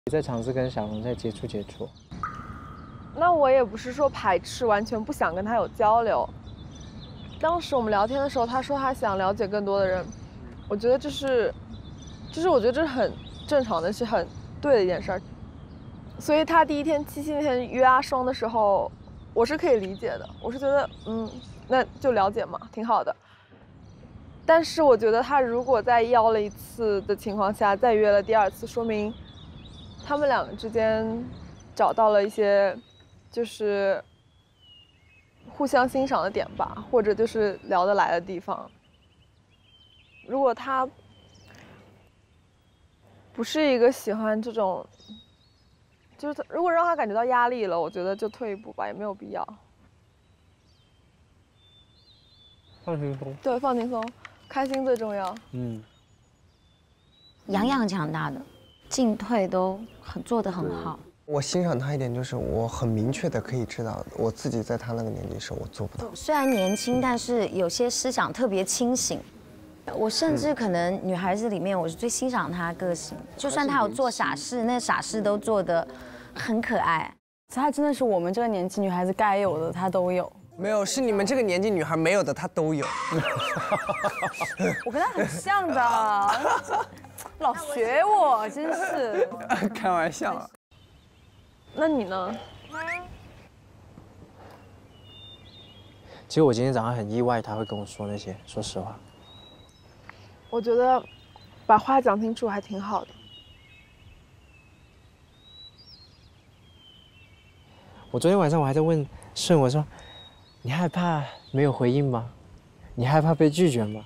在尝试跟小龙在接触。 那我也不是说排斥，完全不想跟他有交流。当时我们聊天的时候，他说他想了解更多的人，我觉得这是我觉得这是很正常的，是很对的一件事儿。所以他第一天7夕那天约阿双的时候，我是可以理解的，我是觉得那就了解嘛，挺好的。但是我觉得他如果在邀了1次的情况下再约了第2次，说明他们两个之间找到了一些就是互相欣赏的点吧，或者就是聊得来的地方。如果他不是一个喜欢这种，就是如果让他感觉到压力了，我觉得就退一步吧，也没有必要。 放轻松。 对，放轻松，开心最重要。 洋洋很强大的，进退都做得很好。 我欣赏他一点就是，我很明确的可以知道，我自己在他那个年纪时候我做不到。 虽然年轻，但是有些思想特别清醒。我甚至可能女孩子里面，我是最欣赏她个性。就算她有做傻事，那傻事都做得很可爱。 她真的是我们这个年纪女孩子该有的，她都有。 没有，是你们这个年纪女孩没有的，她都有。 我跟她很像的，老学我，真是。 开玩笑。 那你呢？ 其实我今天早上很意外，他会跟我说那些。说实话， 我觉得把话讲清楚还挺好的。 我昨天晚上我还在问顺，我说：“你害怕没有回应吗？你害怕被拒绝吗？”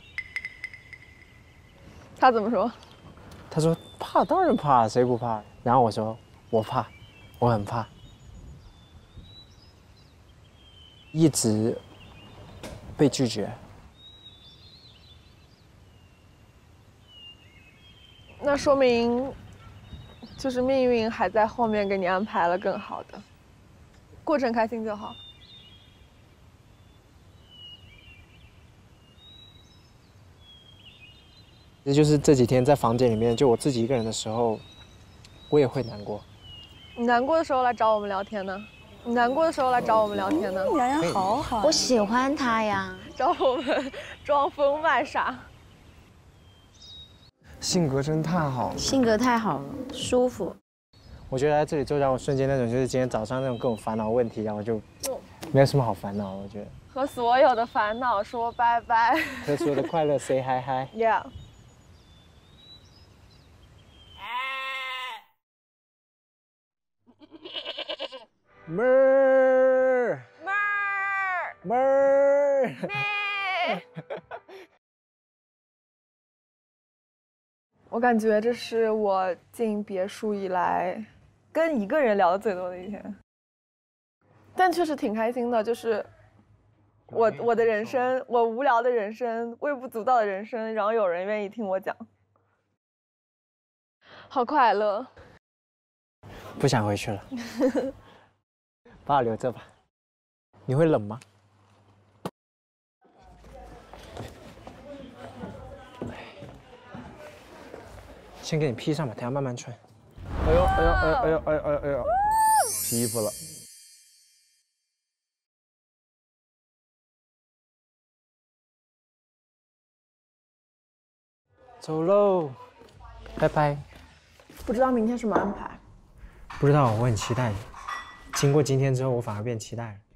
他怎么说？ 他说：“怕，当然怕，谁不怕？”然后我说：“我怕，我很怕。”一直被拒绝。 那说明，就是命运还在后面给你安排了更好的，过程开心就好。 这就是这几天在房间里面，就我自己一个人的时候，我也会难过。 你难过的时候来找我们聊天呢？你难过的时候来找我们聊天呢？ 洋洋好好， 我喜欢他呀。 找我们装疯卖傻。 性格真太好了， 性格太好了，舒服。 我觉得在这里就让我瞬间那种，就是今天早上那种各种烦恼问题，然后就没有什么好烦恼。我觉得和所有的烦恼说拜拜， 和所有的快乐 say hi hi。 Yeah。 妹儿， 妹儿， 妹儿， 妹。我感觉这是我进别墅以来跟一个人聊的最多的一天，但确实挺开心的。就是我的人生，我无聊的人生，微不足道的人生，然后有人愿意听我讲，好快乐。 不想回去了。把我留着吧。你会冷吗？先给你披上吧，等下慢慢穿。 哎呦哎呦哎呦哎呦哎呦哎呦哎呦，披衣服了。 走喽，拜拜。 不知道明天什么安排？ 不知道，我很期待。经过今天之后，我反而变期待了。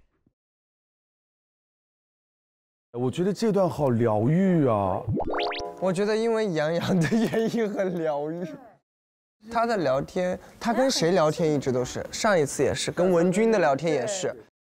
我觉得这段好疗愈啊！ 我觉得因为杨洋的原因很疗愈。他的聊天，他跟谁聊天一直都是，上一次也是，跟文君的聊天也是。